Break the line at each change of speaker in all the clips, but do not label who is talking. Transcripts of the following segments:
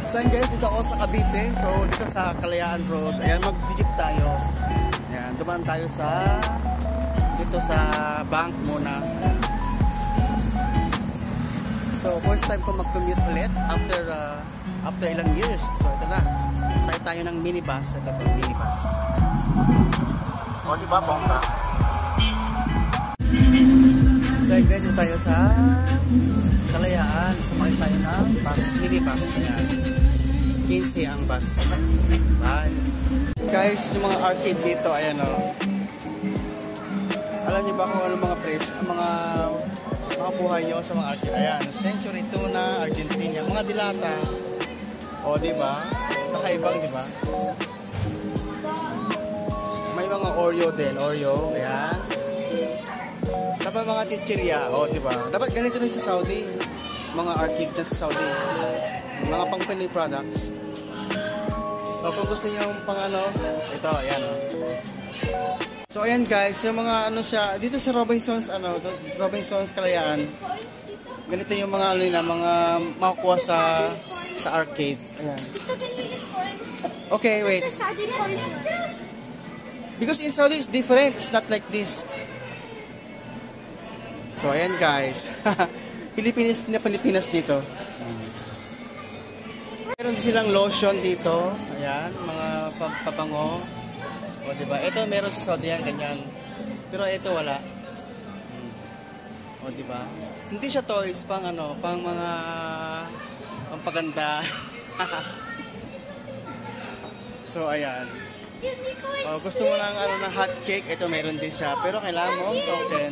So ayun guys, dito ako sa Cavite. So dito sa Kalayaan Road. Ayan, mag-jeep tayo. Ayan, dumaan tayo dito sa bank muna. So first time ko mag-commute ulit after ilang years. So ito na. Sakay tayo ng minibus. Ito po, minibus. O diba, bongga? So ayun guys, dito tayo sa Kalayaan. Sumakay tayo ng minibus. Ayan. 15 ang bus. Bye. Guys, yung mga arcade dito, ayan o. Alam niyo ba kung ano mga price, mga buhay nyo sa mga arcade? Ayan, Century Tuna, Argentina, mga dilata. O, diba? Kakaibang, diba? May mga Oreo din, Oreo. Ayan. Dapat mga chichirya. O, diba? Dapat ganito rin sa Saudi. Mga arcade dyan sa Saudi. Mga pang Pinoy products. So, kung gusto nyo pang ano, ito, ayan o. So, ayan guys, yung mga ano siya, dito sa Robinsons, Robinsons Kalayaan, ganito yung mga ano na, mga makukuha sa arcade. Ayan. Okay, wait. Because in Saudi it's different, it's not like this. So, ayan guys. Pilipinas dito. Meron silang lotion dito. Ayan, mga papango. O, diba? Ito meron sa Saudi yan, ganyan. Pero ito wala. O, diba? Hindi siya toys, pang ano, pang mga pampaganda. So, ayan. O, gusto mo ng ano, na hot cake, ito meron din siya. Pero kailangan mo token.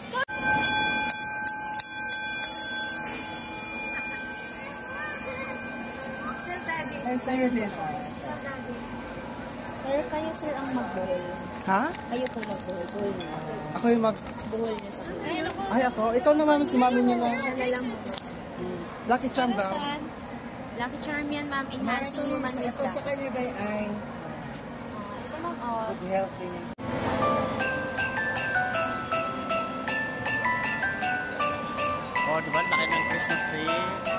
Sir, kayo sir ang magbuhol.
Ha?
Kayo po magbuhol. Buhol niyo.
Ako yung
Buhol niyo sa akin.
Ay, ako? Ikaw naman si mami niyo na.
Siya na lang.
Lucky Charm daw.
Lucky Charm yan, ma'am. Enhancing human wisdom.
Ito sa kanya ba ay
Ito, ma'am. Oh.
good health din.
Oh, diba? Laki ng Christmas tree.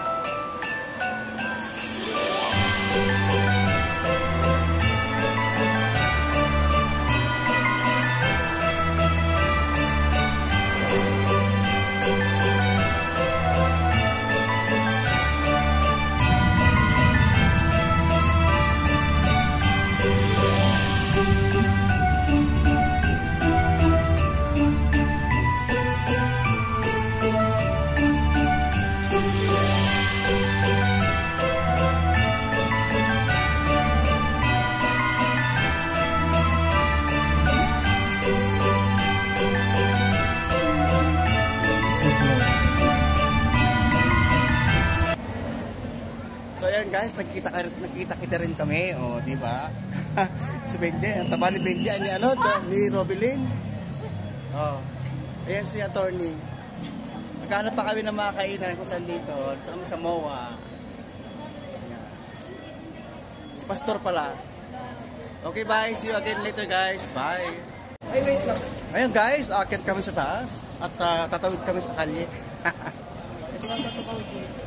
So ayan guys, nagkita rin kami, oh, di ba? Si Benji, ang taba ni Benji, ni Robilyn. Oh. Ayan si attorney. Naghanap pa kami ng mga kainan kung saan dito. Dito kami sa MOA. Ayan. Si Pastor pala. Okay, bye. See you again later guys. Bye.
Ay, wait lang.
Ayun guys, akit kami sa taas at tatawid kami sa kalye.
Ito lang sa tumawid dito.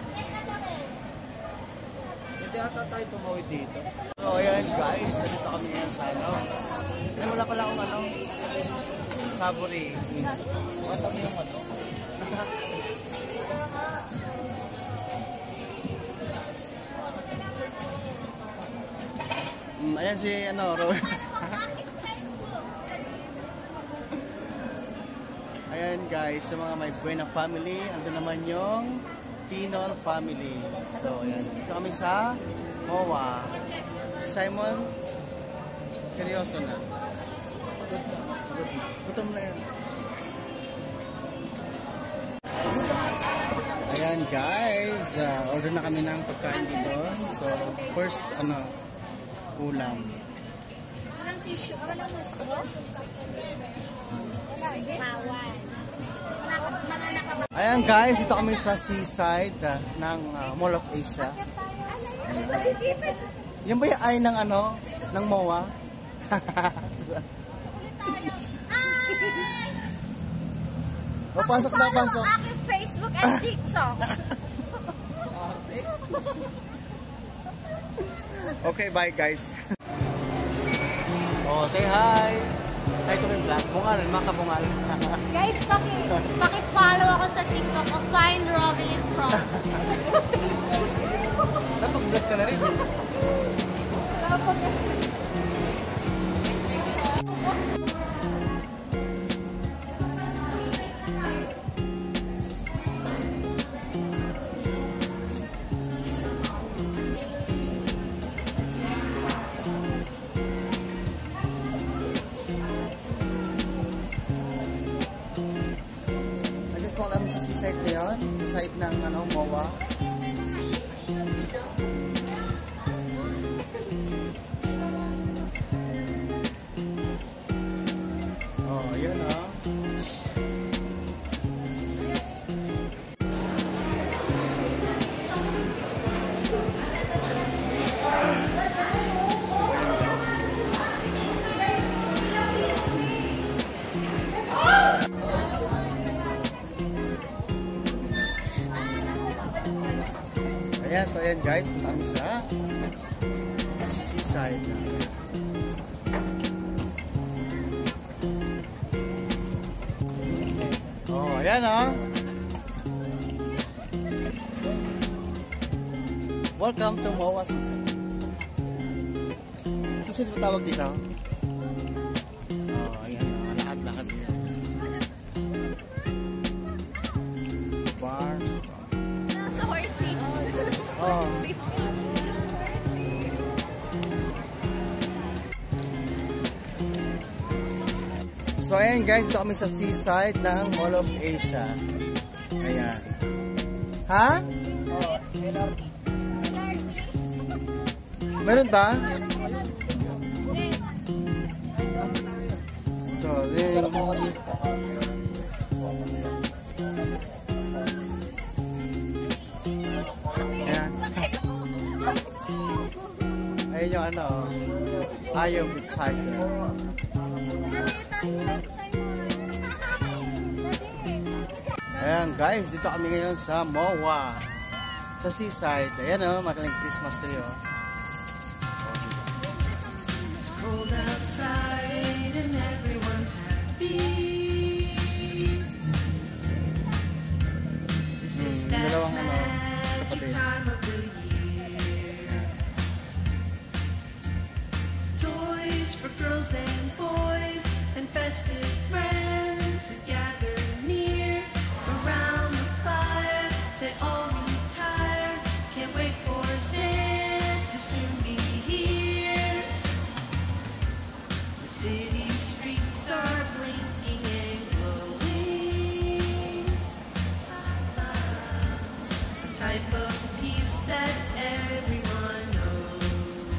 Hindi ata tayo tumawid dito.
So ayan guys, dito kami ngayon sa ano. Ay, wala pala akong Saburi.
Wala mo yung ano.
Ayan si Ayan guys, sa mga may Buena family, andun naman yung Pinol family. So ayan, dito kami sa MOA. Simon, seryoso na. Gutom na yan. Ayan guys, order na kami ng pagkain dito. So first ulam.
Walang tissue. Walang straw. Mawan.
Ayan guys, dito kami sa seaside ng Mall of Asia. Yan ba yung ay ng ng MOA? Pasok na, pasok.
Aking Facebook and TikTok.
Okay, bye guys. Oh, say hi. Hi to my vlog. Bungalan, mga kabungalan.
Guys, paki-follow ako sa TikTok ko, Find Robilyn From.
Napag-vlog ka na rin. Kami sa seaside na yun, sa side ng MOA. Oh, yun oh. Ayan, so ayan guys, kami sa seaside. Oh, ayan oh. Welcome to MOA Seaside. Susunod ba tawag dito? Oh, ayan oh, lakad-lakad dito. Bars.
Sa horsey.
Oh. So ayan guys, dito kami sa seaside ng Mall of Asia. Ayan. Ha?
Oh,
Meron ba? So, then, ayan. Ayun yung ano, Eye of the Tiger. Ayan guys, dito kami ngayon sa MOA. Sa seaside. Ayan o, mataling Christmas tree o. Dalawang ano, kapatid.
Toys for girls and boys and festive friends who gather near around the fire. They all retire, can't wait for Santa to soon be here. The city streets are blinking and glowing. A type of peace that everyone knows.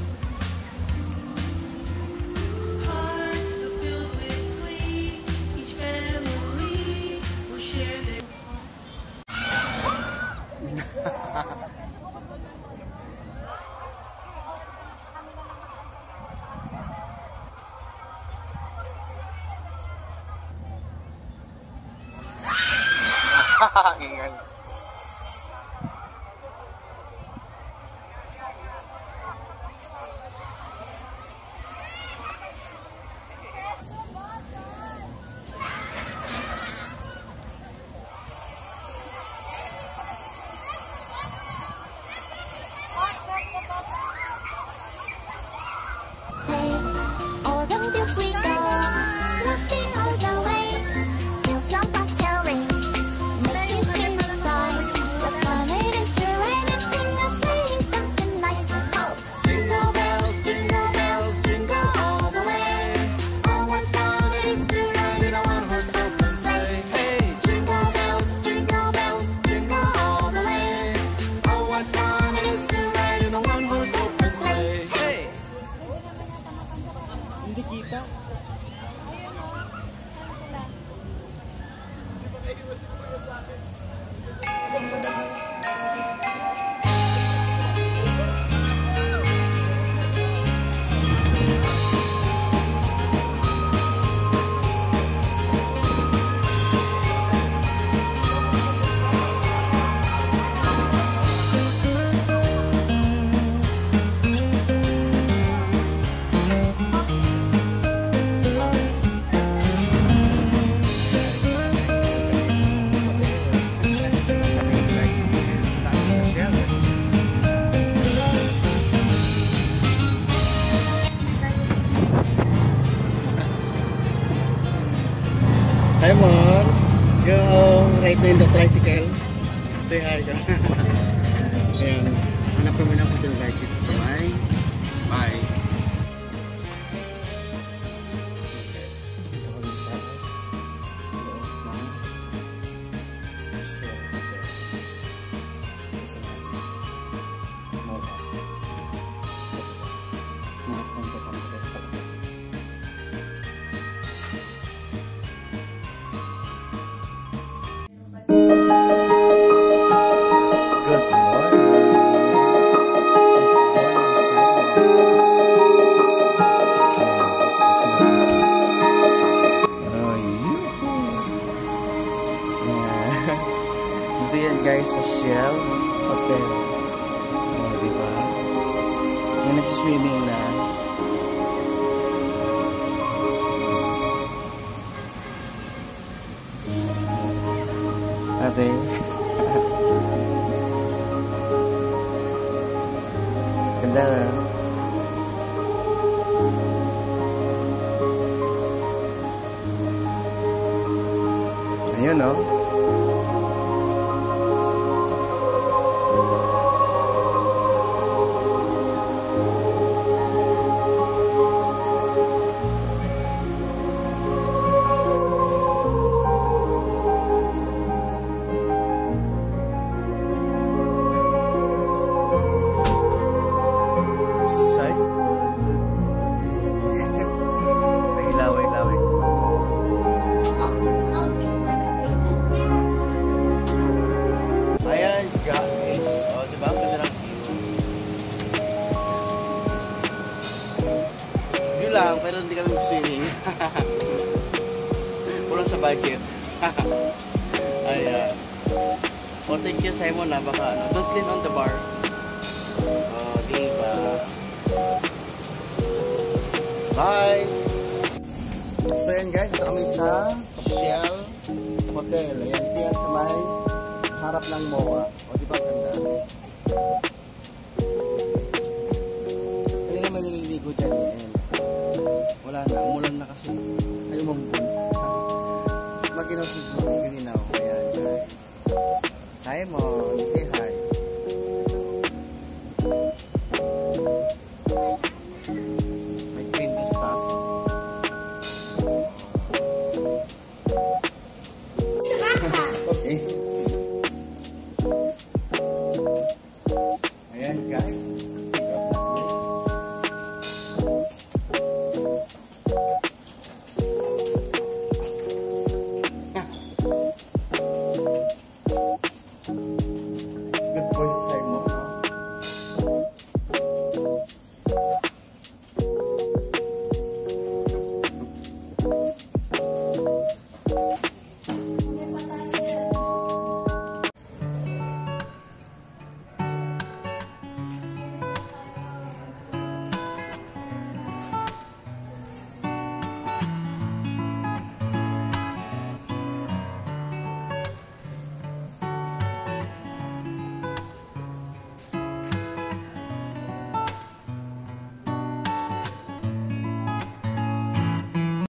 Hearts are filled with glee. Each family will share their.
Ingay.
All the bills we go, laughing all the way, till some factory, making Christmas
Kahit na yung tricycle. Say hi ka. Ayan. Hanap namin ang hotel guys dito sa may. Bye. Dito kami sa loob ng Shell Hotel. Dito sa may Mocha. Mga konto kami dito. Good morning. Ito yan guys sa Shell Hotel. Diba? Yung nagsiswimming na. Ate. Ganda na. Ayun no? Say. May ilaw. Ayan guys. O, diba? Ang ganda ng view lang, pero hindi kami swimming. Pulang sa budget. Ayan. O, thank you Simon na. Baka ano. Don't clean on the bar. O, diba? Bye! So yan guys, ito kami sa Shell Hotel. Ayan, ito yan sa may harap ng MOA. O diba ang ganda? Hindi naman nililigo dyan eh. Wala na, umulan na kasi. Ay umambun. Maginaw siguro, ginaw. Ayan guys. Simon, say hi. May cream din sa taas. Okay. Ayan guys. Good boy si Simon.